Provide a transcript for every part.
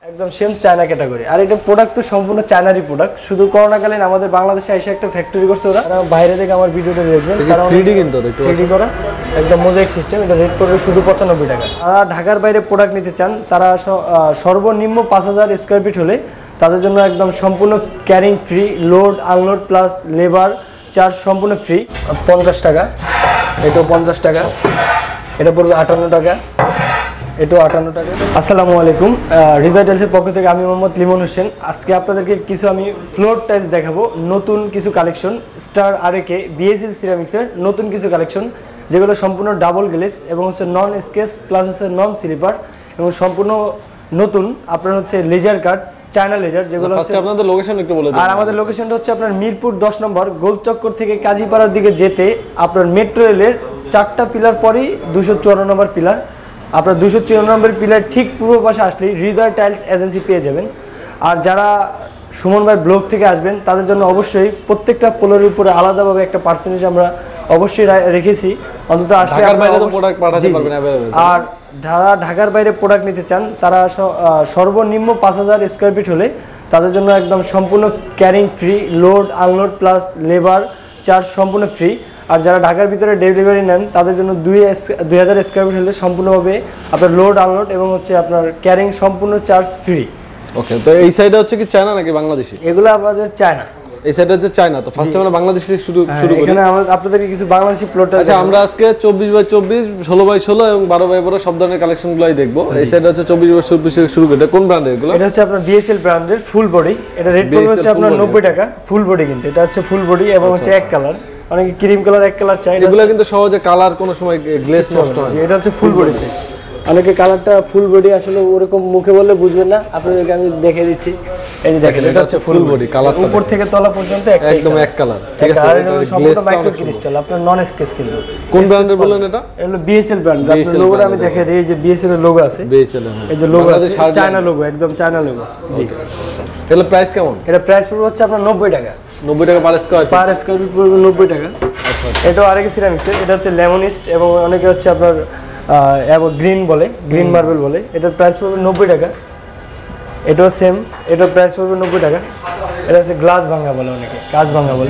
একদম same China category. আর এটা product তো সম্পূর্ণ চায়নারই প্রোডাক্ট, শুধু করোনাকালীন আমাদের বাংলাদেশে এসে একটা ফ্যাক্টরি করছে ওরা। বাইরে থেকে আমার ভিডিওটা দেখবেন, কারণ 3D কিন্তু 3D করা একদম মোজাইক সিস্টেম। এটা রেট পড়বে শুধু 95 টাকা। যারা ঢাকার বাইরে প্রোডাক্ট নিতে চান তারা সর্বনিম্ন 5000 স্কয়ার ফিট হলে তাদের জন্য একদম সম্পূর্ণ carrying free, load unload plus labour charge সম্পূর্ণ ফ্রি। 50 টাকা, এটাও 50 টাকা, এটা পড়বে 58 টাকা, এটাও 58 টাকা। আসসালামু আলাইকুম, হৃদয় টাইলসের পক্ষ থেকে আমি মোহাম্মদ লিমন হোসেন। আজকে আপনাদেরকে কিছু আমি ফ্লোর টাইলস দেখাবো, নতুন কিছু কালেকশন, স্টার আরএকে বিএসএল সিরামিক্সের নতুন কিছু কালেকশন, যেগুলো সম্পূর্ণ ডাবল গ্লেস এবং হচ্ছে নন স্কেচ প্লাস হচ্ছে নন স্লিপার এবং সম্পূর্ণ নতুন। আপনার হচ্ছে লেজার কাট, চায়না লেজার, যেগুলো হচ্ছে আপনাদের লোকেশন একটু বলে দিন। আর আমাদের লোকেশনটা হচ্ছে আপনার মিরপুর 10 নম্বর গোলচক্কর থেকে কাজীপাড়ার দিকে যেতে আপনার মেট্রো রেলের 4টা পিলার পরেই 254 নম্বর পিলার। আপনার 254 নম্বর পিলার ঠিক পূর্ব পাশে আসলেই হৃদয় টাইলস এজেন্সি পেয়ে যাবেন। আর যারা সুমন ভাই ব্লগ থেকে আসবেন তাদের জন্য অবশ্যই প্রত্যেকটা পোলের উপরে আলাদাভাবে একটা পার্সেন্টেজ আমরা অবশ্যই রেখেছি, অন্তত আসলে ঢাকার বাইরে তো প্রোডাক্ট পাঠাতে পারবেন अवेलेबल। আর যারা ঢাকার বাইরে প্রোডাক্ট নিতে চান তারা সর্বনিম্ন 5000 স্কয়ার ফিট হলে তাদের জন্য একদম সম্পূর্ণ carrying free, load unload plus labour charge সম্পূর্ণ ফ্রি। আর যারা ঢাকার ভিতরে ডেলিভারি নেন তাদের জন্য 2000 স্কয়ার ফিট হলে সম্পূর্ণভাবে আপনার লোড আনলোড এবং হচ্ছে আপনার ক্যারিং সম্পূর্ণ চার্জ ফ্রি। ওকে, তো এই সাইডে হচ্ছে কি চায়না নাকি বাংলাদেশি? এগুলো আমাদের চায়না। এই সাইডে হচ্ছে চায়না। তো ফার্স্টে আমরা বাংলাদেশি শুরু করি। এখানে আপনাদেরকে কিছু বাংলাদেশি প্লট। আচ্ছা, আমরা আজকে 24x24, 16x16 এবং 12x12 সব ধরনের কালেকশনগুলোই দেখবো। এই সাইডে হচ্ছে 24x24 থেকে শুরু করে। কোন ব্র্যান্ডের এগুলো? এটা হচ্ছে আপনার বিএসএল ব্র্যান্ডের ফুল বডি। এটা রেট পড়বে হচ্ছে আপনার 90 টাকা ফুল বডি, কিন্তু এটা হচ্ছে ফুল বডি এবং হচ্ছে এক কালার। অনেকে ক্রিম কালার এক কালার চাই, এগুলো কিন্তু সহজে কালার কোনো সময় গ্লেজ নষ্ট হয় না। এটা হচ্ছে ফুল বডি সেট। অনেকে কালারটা ফুল বডি আসলে ওরকম মুখে বললে বুঝবেন না, আপনাদেরকে আমি দেখে দিচ্ছি। এই যে দেখেন, এটা হচ্ছে ফুল বডি, কালার উপর থেকে তলা পর্যন্ত একদম এক কালার। ঠিক আছে, আর এটা সম্পূর্ণ মাইক্রো ক্রিস্টাল, আপনার নন স্কেচ। কিন্তু কোন ব্র্যান্ডের বলেন এটা? এটা বিএসএল ব্র্যান্ড। আপনার লোগোটা আমি দেখাই দিই, এই যে বিএসএল এর লোগো আছে, বিএসএল এই যে লোগো আছে, চায়না লোগো, একদম চায়না লোগো। জি, এর প্রাইস কেমন? এটা প্রাইস পড়বে হচ্ছে আপনার 90 টাকা। 90 টাকা পার স্কয়ার ফিট পড়বে 90 টাকা। এটা আরেক সিরামিক্সের, এটা হচ্ছে লেমনিস্ট এবং অনেকে হচ্ছে আপনার গ্রিন বলে, গ্রিন মার্বেল বলে। এটার প্রাইস পড়বে 90 টাকা। এটাও সেম, এটার প্রাইস পড়বে 90 টাকা। এটা হচ্ছে গ্লাস ভাঙা বলে, অনেকে কাঁচ ভাঙা বলে।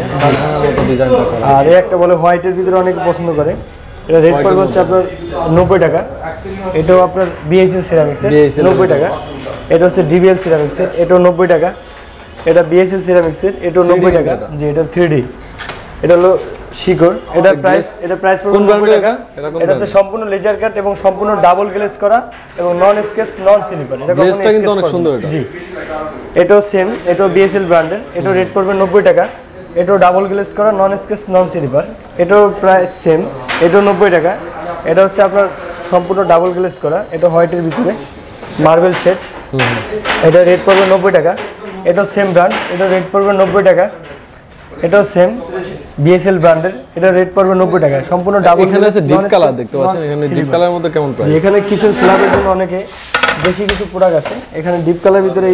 আর এই একটা বলে হোয়াইটের ভিতরে অনেকে পছন্দ করে। এটা রেট পড়বে হচ্ছে আপনার 90 টাকা। এটাও আপনার বিএসএল সিরামিক্সের 90 টাকা। এটা হচ্ছে ডিবিএল সিরামিক্সের, এটাও 90 টাকা। এটা বিএসএল সিরামিক্সের, এটাও 90 টাকা। জি, এটা 3D। এটা হলো শিকড়। এটা প্রাইস পড়বে 90 টাকা। এটা হচ্ছে সম্পূর্ণ লেজার কাট এবং সম্পূর্ণ ডাবল গ্লেজ করা এবং নন স্কেচ নন স্লিপার। এটা গ্লেজটা কিন্তু অনেক সুন্দর। এটা জি, এটাও সেম, এটাও বিএসএল ব্র্যান্ডের। এটাও রেট পড়বে 90 টাকা। এটাও ডাবল গ্লেজ করা, নন স্কেচ নন স্লিপার। এটাও প্রাইস সেম, এটাও 90 টাকা। এটা হচ্ছে আপনার সম্পূর্ণ ডাবল গ্লেজ করা, এটা হোয়াইটের ভিতরে মার্বেল শেড। এটা রেট পড়বে 90 টাকা। এটাও সেম ব্র্যান্ড, এটা রেট পড়বে 90 টাকা। এটাও সেম বিএসএল ব্র্যান্ডের, এটা রেট পড়বে 90 টাকা। সম্পূর্ণ ডাবল। এখানে আছে ডিপ কালার দেখতে পাচ্ছেন, এখানে ডিপ কালারের মধ্যে কেমন প্রাইস? এখানে কিছু স্ল্যাবের জন্য অনেকে বেশি কিছু প্রোডাক্ট আছে। এখানে ডিপ কালার ভিতরে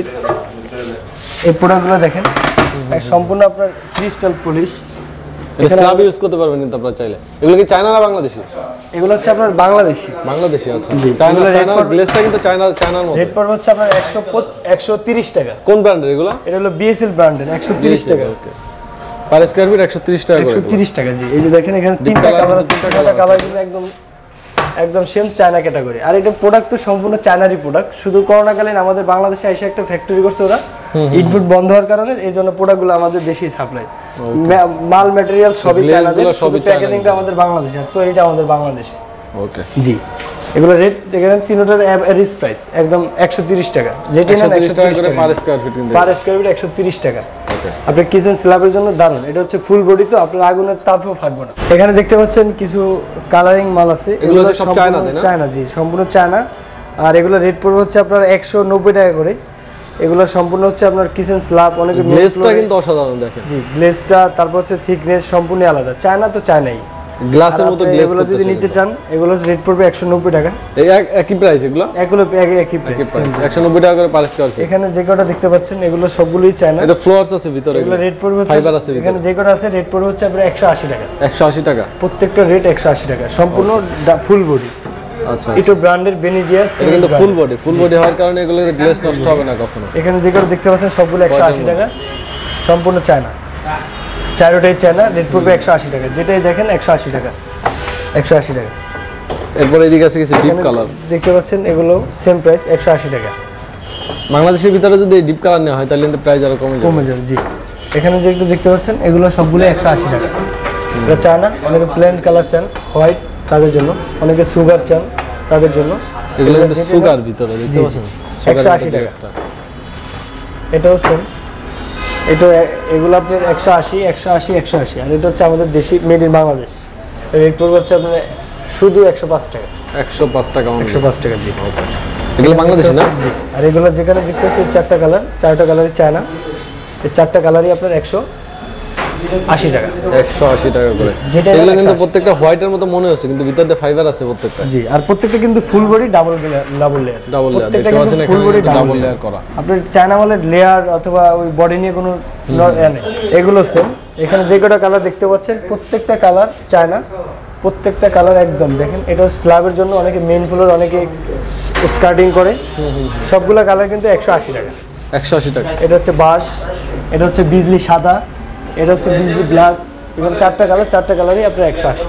এই প্রোডাক্টগুলো দেখেন, সম্পূর্ণ আপনার ক্রিস্টাল পলিশ। স্ল্যাব ইউজ করতে পারবেন কিন্তু আপনারা চাইলে। এগুলো কি চায়না না বাংলাদেশি? এগুলো হচ্ছে আপনার বাংলাদেশি। বাংলাদেশি, আচ্ছা। চায়নার গ্লেজটা কিন্তু চায়নার মতো। রেট পড়বে হচ্ছে আপনার 130 টাকা। কোন ব্র্যান্ডের এগুলো? এটা হলো বিএসএল ব্র্যান্ডের, 130 টাকা। ওকে, পার স্কয়ার ফিট 130 টাকা করে। 130 টাকা। জি, এই যে দেখেন এখানে তিনটা কালার আছে, তিনটা কালার কিন্তু একদম সেম চায়না ক্যাটাগরি। আর এটা প্রোডাক্ট তো সম্পূর্ণ চায়নারই প্রোডাক্ট, শুধু করোনাকালীন আমাদের বাংলাদেশে এসে একটা ফ্যাক্টরি করছে ওরা। ইনপুট বন্ধ হওয়ার কারণে এই জন্য প্রোডাক্টগুলো আমাদের দেশি সাপ্লাই, মাল ম্যাটেরিয়াল সবই চায়নাদের, শুধু প্যাকেজিংটা আমাদের বাংলাদেশে। আর তো এটা আমাদের বাংলাদেশে। ওকে, জি, এগুলো রেট যেখানে তিনটার এভারেজ প্রাইস একদম 130 টাকা। যেটা না 130 টাকা করে per square feet, per square feet 130 টাকা। আপনার কিচেন স্ল্যাবের জন্য দারুণ। এটা হচ্ছে ফুল বডি, তো আপনার আগুনের তাপও ফাটবে না। এখানে দেখতে পাচ্ছেন কিছু কালারিং মাল আছে, এগুলো সব চায়না। জি, সম্পূর্ণ চায়না। আর এগুলো রেট পড়বে হচ্ছে আপনার 190 টাকা করে। এগুলো সম্পূর্ণ হচ্ছে আপনার কিচেন স্ল্যাব। অনেকে গ্লেজটা কিন্তু অসাধারণ দেখেন। জি, গ্লেজটা, তারপর হচ্ছে থিকনেস সম্পূর্ণ আলাদা। চায়না তো চায়নাই, গ্লাসের মতো গ্লেজ। এগুলো যদি নিতে চান এগুলো রেট পড়বে 190 টাকা। এই একই প্রাইস? এগুলো একই প্রাইস 190 টাকা করে পার স্কয়ার ফিট। এখানে যে কটা দেখতে পাচ্ছেন এগুলো সবগুলোই চায়না। এটা ফ্লোরস আছে ভিতরে, এগুলো রেট পড়বে ফাইবার আছে এখানে যে কটা আছে রেট পড়বে হচ্ছে আপনার 180 টাকা। 180 টাকা প্রত্যেকটা রেট 180 টাকা, সম্পূর্ণ ফুল বডি। আচ্ছা এটা ব্র্যান্ডের বেনিজিয়াস, এটা কিন্তু ফুল বডি হওয়ার কারণে এগুলোর গ্লেজ নষ্ট হবে না কখনো। এখানে যেগুলো দেখতে পাচ্ছেন সবগুলো 180 টাকা, সম্পূর্ণ চায়না, চারোটাই চায়না, রেট পড়বে 180 টাকা। যেটাই দেখেন 180 টাকা, 180 টাকা। এরপর এইদিকে আছে কিছু ডিপ কালার দেখতে পাচ্ছেন, এগুলো সেম প্রাইস 180 টাকা। বাংলাদেশের ভিতরে যদি ডিপ কালার নেওয়া হয় তাহলে কিন্তু প্রাইস আরো কমে যাবে। জি, এখানে যেগুলো দেখতে পাচ্ছেন এগুলো সবগুলো 180 টাকা। এটা চায়না, অনেকে প্লেন কালার চান হোয়াইট তাদের জন্য, অনেকে সুগার চান তাদের জন্য। এগুলো কিন্তু সুগার ভিতরে দেখতে পাচ্ছেন 180 টাকা। এটাও সেম, এগুলো আপনার 180 180 আর এটা হচ্ছে আমাদের দেশি মেড ইন বাংলাদেশ। রেট পড়বে হচ্ছে আপনার শুধু 105 টাকা। 105 টাকা, 105 টাকা। জি, এগুলো বাংলাদেশি না? জি। আর এগুলো যেখানে দেখতে হচ্ছে 4টা কালার, 4টা কালারই চায়না। এই 4টা কালারই আপনার 180 টাকা, 180 টাকা করে। এগুলো কিন্তু প্রত্যেকটা হোয়াইটের মতো মনে হচ্ছে, কিন্তু ভিতরে ফাইবার আছে প্রত্যেকটা। জি, আর প্রত্যেকটা কিন্তু ফুল বডি ডাবল লেয়ার। দেখতে পাচ্ছেন ফুল বডি ডাবল লেয়ার করা। আপনার চায়না মালের লেয়ার অথবা ওই বডি নিয়ে কোনো নেই, এগুলো সেম। এখানে যে কটা কালার দেখতে পাচ্ছেন প্রত্যেকটা কালার চায়না, প্রত্যেকটা কালার একদম দেখেন। এটা স্ল্যাবের জন্য অনেকে মেইন ফ্লোর, অনেকে স্কার্টিং করে, সবগুলা কালার কিন্তু 180 টাকা। 180 টাকা। এটা হচ্ছে বাঁশ, এটা হচ্ছে বিজলি সাদা, এটা হচ্ছে বিজলি ব্ল্যাক। এখানে 4টা কালার, 4টা কালারই আপনার 180।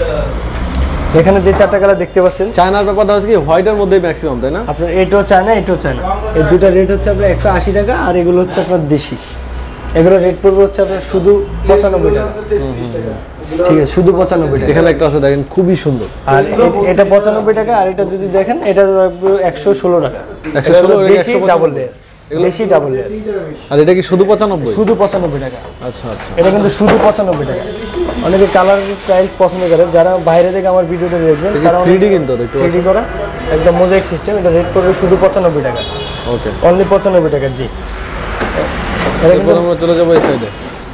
এখানে যে 4টা কালার দেখতে পাচ্ছেন, চায়নার ব্যাপারটা হচ্ছে কি হোয়াইটের মধ্যেই ম্যাক্সিমাম, তাই না? আপনার এটাও চায়না, এটাও চায়না। এই দুটো রেট হচ্ছে আপনার 180 টাকা, আর এগুলো হচ্ছে আপনার দেশি। এগুলো রেট পড়বে হচ্ছে আপনার শুধু 95 টাকা। ঠিক আছে, শুধু 95 টাকা। এখানে একটা আছে দেখেন, খুবই সুন্দর। আর এটা 95 টাকা, আর এটা যদি দেখেন এটা 116 টাকা। 116 দেশি ডাবল লেয়ার, দেশি ডাবল লেয়ার। আর এটা কি শুধু 95? শুধু 95 টাকা। আচ্ছা আচ্ছা, এটা কিন্তু শুধু 95 টাকা। অনেকে কালার টাইলস পছন্দ করে, যারা বাইরে থেকে আমার ভিডিওটা দেখবেন তারা 3D কিন্তু দেখতে 3D করা একদম মোজাইক সিস্টেম। এটা রেট পড়বে শুধু 95 টাকা। ওকে, অনলি 95 টাকা। জি, এটা কিন্তু আমরা চলে যাবো এই সাইডে।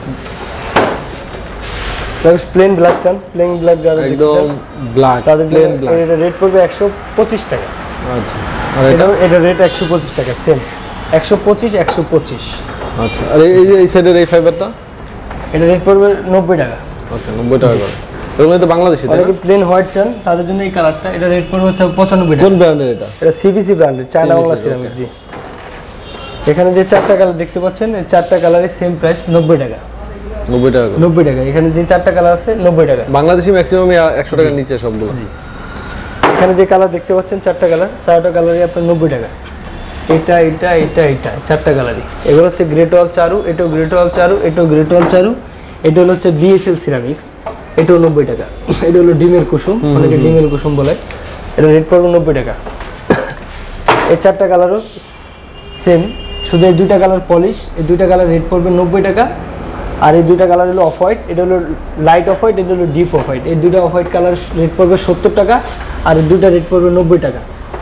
প্লেন ব্ল্যাক চান, প্লেন ব্ল্যাক যারা একদম ব্ল্যাক, তাদের প্লেন ব্ল্যাক। এটা রেট পড়বে 125 টাকা। আচ্ছা, আর এটা রেট 125 টাকা সেম, 125। আচ্ছা, আর এই যে এই সাইডের এই ফাইবারটা, এটা রেট পড়বে 90 টাকা। ওকে, 90 টাকা করে। এগুলো তো বাংলাদেশি, তাই না? অনেকে প্লেন হোয়াইট চান তাদের জন্য এই কালারটা, এটা রেট পড়বে হচ্ছে 95 টাকা। কোন ব্র্যান্ডের এটা? এটা সিভিসি ব্র্যান্ডের, চায়না বাংলা সিরামিক। জি, এখানে যে 4টা কালার দেখতে পাচ্ছেন, এই 4টা কালারের সেম প্রাইস 90 টাকা। 90 টাকা করে। 90 টাকা। এখানে যে 4টা কালার আছে 90 টাকা। বাংলাদেশি ম্যাক্সিমাম 100 টাকার নিচে সবগুলো। জি, এখানে যে কালার দেখতে পাচ্ছেন 4টা কালার, 4টা কালারই আপনার 90 টাকা। এটা 4টা কালারই। এগুলো হচ্ছে গ্রেটওয়াল চারু, এটাও গ্রেটওয়াল চারু, এটাও গ্রেটওয়াল চারু। এটা হচ্ছে বিএসএল সিরামিক্স, এটাও 90 টাকা। এটা হলো ডিমের কুসুম, অনেকে ডিমের কুসুম বলে। এটা রেট পড়বে 90 টাকা। এই 4টা কালারও সেম, শুধু এই 2টা কালার পলিশ। এই 2টা কালার রেট পড়বে 90 টাকা। আর এই 2টা কালার হলো অফ হোয়াইট, এটা হলো লাইট অফ হোয়াইট, এটা হলো ডিপ অফ হোয়াইট। এই 2টা অফ হোয়াইট কালার রেট পড়বে 70 টাকা, আর এই 2টা রেট পড়বে 90 টাকা।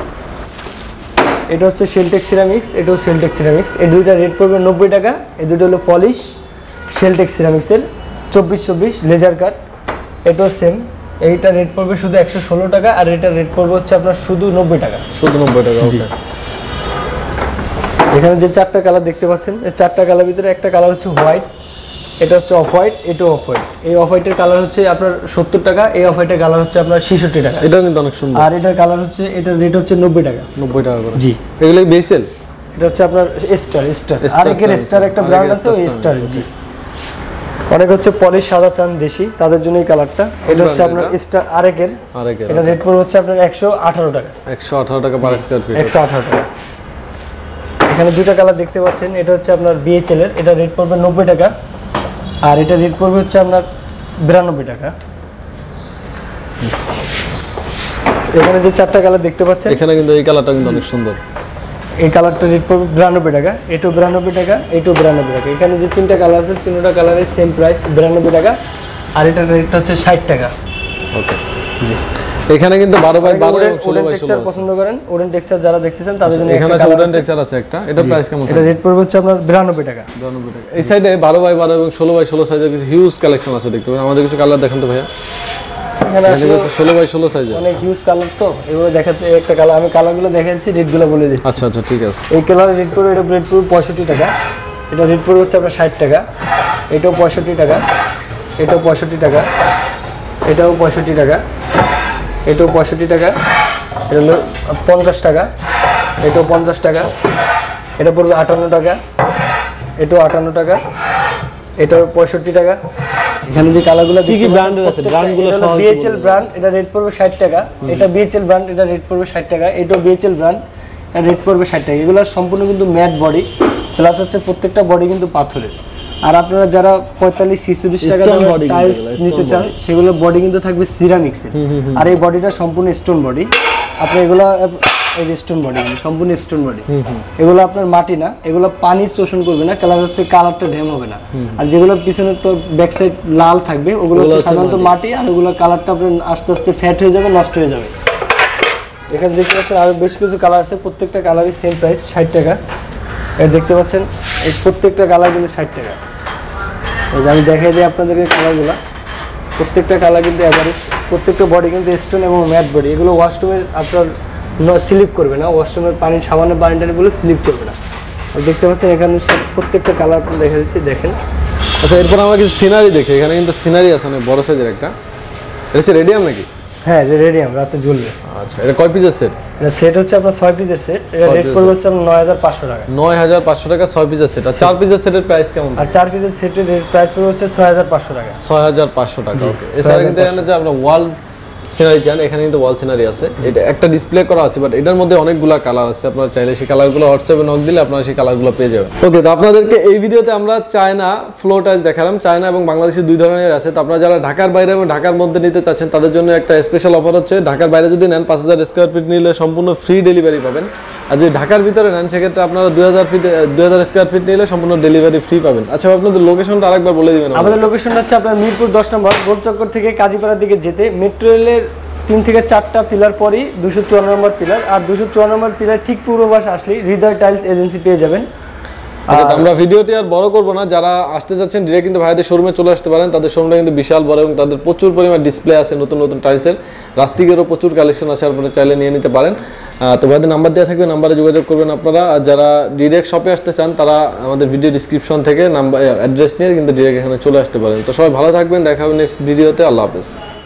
এটা হচ্ছে শেলটেক সিরামিক্স, এটাও শেলটেক সিরামিক্স। এই 2টা রেট পড়বে 90 টাকা। এই 2টা হলো পলিশ শেলটেক সিরামিক্সের 24 লেজার কাট। এটাও সেম, এইটা রেট পড়বে শুধু 116 টাকা, আর এটা রেট পড়বে হচ্ছে আপনার শুধু 90 টাকা। শুধু 90 টাকা। জি, এখানে যে 4টা কালার দেখতে পাচ্ছেন, এই 4টা কালার ভিতরে একটা কালার হচ্ছে হোয়াইট, এটা হচ্ছে অফ হোয়াইট, এটাও অফ হোয়াইট। এই অফ হোয়াইটের কালার হচ্ছে আপনার 70 টাকা, এই অফ হোয়াইটের কালার হচ্ছে আপনার 66 টাকা। এটা কিন্তু অনেক সুন্দর। আর এটার কালার হচ্ছে, এটার রেট হচ্ছে 90 টাকা। 90 টাকা করে। জি, এগুলো বেসেল। এটা হচ্ছে আপনার স্টার আরেকের স্টার একটা ব্র্যান্ড আছে, ওই স্টার। জি, অনেক হচ্ছে পলিশ সাদা চান দেশি, তাদের জন্য এই কালারটা। এটা হচ্ছে আপনার স্টার আরেকের। এটা রেট পড়বে হচ্ছে আপনার 118 টাকা। 118 টাকা পার স্কয়ার ফিট। 118 টাকা। এখানে 2টা কালার দেখতে পাচ্ছেন, এটা হচ্ছে আপনার বিএচএল এর, এটা রেট পড়বে 90 টাকা, আর এটা রেট পড়বে হচ্ছে আপনার 92 টাকা। এখানে যে 4টা কালার দেখতে পাচ্ছেন, এখানে কিন্তু এই কালারটা কিন্তু অনেক সুন্দর। এই কালারটা রেট পড়বে 92 টাকা, এটাও 92 টাকা, এটাও 92 টাকা। এখানে যে 3টা কালার আছে, 3টা কালারের সেম প্রাইস 92 টাকা, আর এটার রেটটা হচ্ছে 60 টাকা। ওকে, জি। এখানে কিন্তু 12x12 এবং 16x16 টেক্সচার পছন্দ করেন, উডেন টেক্সচার যারা দেখতেছেন তাদের জন্য এখানে আছে উডেন টেক্সচার আছে একটা। এটা প্রাইস কেমন? এটা রেট পড়বে হচ্ছে আপনার 92 টাকা। 92 টাকা। এই সাইডে 12x12 এবং 16x16 সাইজের কিছু হিউজ কালেকশন আছে দেখতে পাবেন। আমাদের কিছু কালার দেখান তো ভাইয়া। এখানে আসলে 16x16 সাইজে অনেক হিউজ কালার, তো এগুলো দেখাতে একটা কালার, আমি কালারগুলো দেখাচ্ছি, রেটগুলো বলে দিচ্ছি। আচ্ছা আচ্ছা, ঠিক আছে। এই কালারের রেট পড়বে, এটা রেট পড়বে 65 টাকা। এটা রেট পড়বে হচ্ছে আপনার 60 টাকা। এটাও 65 টাকা, এটাও 65 টাকা, এটাও 65 টাকা, এটাও 65 টাকা, এটা হলো 50 টাকা, এটাও 50 টাকা, এটা পড়বে 58 টাকা, এটাও 58 টাকা, এটাও 65 টাকা। এখানে যে কালারগুলো কি কি ব্র্যান্ডের আছে ব্র্যান্ডগুলো সহ বিএচএল ব্র্যান্ড, এটা রেট পড়বে 60 টাকা, এটা বিএচএল ব্র্যান্ড, এটা রেট পড়বে 60 টাকা, এটাও বিএচএল ব্র্যান্ড, এটা রেট পড়বে 60 টাকা। এগুলো সম্পূর্ণ কিন্তু ম্যাট বডি, প্লাস হচ্ছে প্রত্যেকটা বডি কিন্তু পাথরের। আর আপনারা যারা 45-46 টাকা দামের টাইলস নিতে চান সেগুলোর বডি কিন্তু থাকবে সিরামিক্সের। আর এই বডিটা সম্পূর্ণ স্টোন বডি। আপনি এগুলো এই যে স্টোন বডি, সম্পূর্ণ স্টোন বডি, এগুলো আপনার মাটি না, এগুলো পানি শোষণ করবে না, কালার হচ্ছে কালারটা ড্যাম হবে না। আর যেগুলো পিছনে তো ব্যাক সাইড লাল থাকবে ওগুলো হচ্ছে সাধারণত মাটি, আর ওগুলো কালারটা আপনার আস্তে আস্তে ফ্যাট হয়ে যাবে, নষ্ট হয়ে যাবে। এখানে দেখতে পাচ্ছেন আরো বেশ কিছু কালার আছে, প্রত্যেকটা কালারই সেম প্রাইস 60 টাকা। এই দেখতে পাচ্ছেন এই প্রত্যেকটা কালার কিন্তু 60 টাকা। এই যে আমি দেখাই দিই আপনাদেরকে কালারগুলো, প্রত্যেকটা কালার কিন্তু অ্যাভারেজ, প্রত্যেকটা বডি কিন্তু স্টোন এবং ম্যাট বডি। এগুলো ওয়াশরুমের আপনার স্লিপ করবে না, ওয়াশরুমের পানি সামান্য পানি টানি বলে স্লিপ করবে না। আর দেখতে পাচ্ছেন এখানে প্রত্যেকটা কালার আপনার দেখা দিচ্ছি, দেখেন। আচ্ছা, এরপর আমরা কিছু সিনারি দেখি। এখানে কিন্তু সিনারি আছে অনেক বড় সাইজের একটা। এটা রেডিয়াম নাকি? হ্যাঁ, রেডিয়াম, রাতে জ্বলবে। আচ্ছা, এটা কয় পিসের সেট? এটা সেট হচ্ছে আপনার 6 পিসের সেট। এটা রেট পড়বে হচ্ছে 9500 টাকা। 9500 টাকা 6 পিসের সেট। আর 4 পিসের সেটের প্রাইস কেমন? আর 4 পিসের সেটের প্রাইস পড়বে হচ্ছে 6500 টাকা। 6500 টাকা। ওকে। এছাড়া কিন্তু এখানে যে আমরা ওয়াল সিনারি চান, এখানে কিন্তু ওয়াল সিনারি আছে। এটা একটা ডিসপ্লে করা আছে, বাট এটার মধ্যে অনেকগুলো কালার আছে। আপনারা চাইলে সেই কালারগুলো হোয়াটসঅ্যাপে নক দিলে আপনারা সেই কালারগুলো পেয়ে যাবেন। ওকে, তো আপনাদেরকে এই ভিডিওতে আমরা চায়না ফ্লোর টাইলস দেখালাম। চায়না এবং বাংলাদেশে দুই ধরনের আছে। তো আপনারা যারা ঢাকার বাইরে এবং ঢাকার মধ্যে নিতে চাচ্ছেন তাদের জন্য একটা স্পেশাল অফার হচ্ছে, ঢাকার বাইরে যদি নেন 5000 স্কয়ার ফিট নিলে সম্পূর্ণ ফ্রি ডেলিভারি পাবেন। আর যদি ঢাকার ভিতরে নেন সেক্ষেত্রে আপনারা 2000 স্কয়ার ফিট নিলে সম্পূর্ণ ডেলিভারি ফ্রি পাবেন। আচ্ছা, আপনাদের লোকেশনটা আরেকবার বলে দিবেন। আমাদের লোকেশনটা হচ্ছে আপনার মিরপুর 10 নম্বর গোলচক্কর থেকে কাজীপাড়ার দিকে যেতে মেট্রো রেলের 3 থেকে 4টা পিলার পরই 254 নম্বর পিলার। আর 254 নম্বর পিলার ঠিক পূর্ব পাশে আসলে হৃদয় টাইলস এজেন্সি পেয়ে যাবেন। আর আমরা ভিডিওটি আর বড় করব না, যারা আসতে যাচ্ছেন ডিরেক্ট কিন্তু ভাইদের শোরুমে চলে আসতে পারেন। তাদের শোরুমটা কিন্তু বিশাল বড় এবং তাদের প্রচুর পরিমাণ ডিসপ্লে আছে, নতুন নতুন টাইলসের, রাস্টিকেরও প্রচুর কালেকশন আছে, আপনারা চাইলে নিয়ে নিতে পারেন। তো ভাইদের নাম্বার দেওয়া থাকবে, নাম্বারে যোগাযোগ করবেন আপনারা। আর যারা ডিরেক্ট শপে আসতে চান তারা আমাদের ভিডিও ডিসক্রিপশন থেকে নাম্বার অ্যাড্রেস নিয়ে কিন্তু ডিরেক্ট এখানে চলে আসতে পারেন। তো সবাই ভালো থাকবেন, দেখা হবে নেক্সট ভিডিওতে। আল্লাহ হাফেজ।